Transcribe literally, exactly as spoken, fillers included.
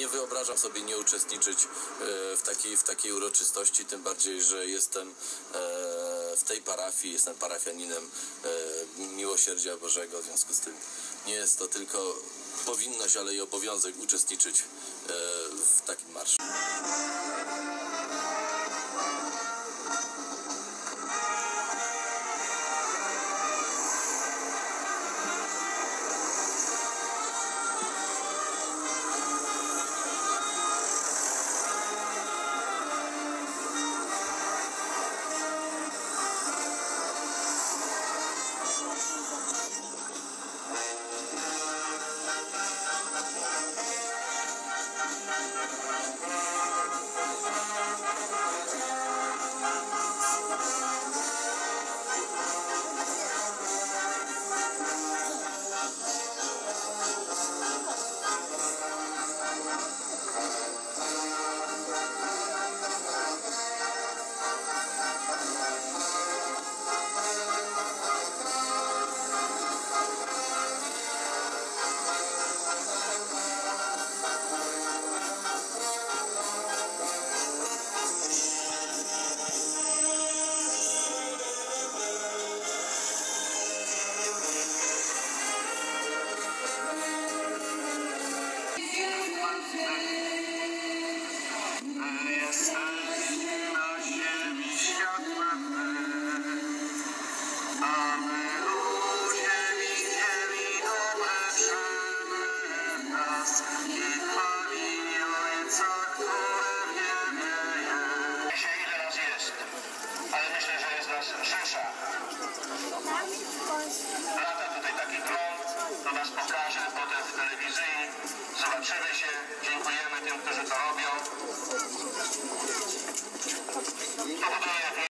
nie wyobrażam sobie nie uczestniczyć w takiej, w takiej uroczystości, tym bardziej, że jestem w tej parafii, jestem parafianinem Miłosierdzia Bożego, w związku z tym nie jest to tylko powinność, ale i obowiązek uczestniczyć w takim marszu. Lata tutaj taki dron, to nas pokaże potem w telewizji. Zobaczymy się, dziękujemy tym, którzy to robią.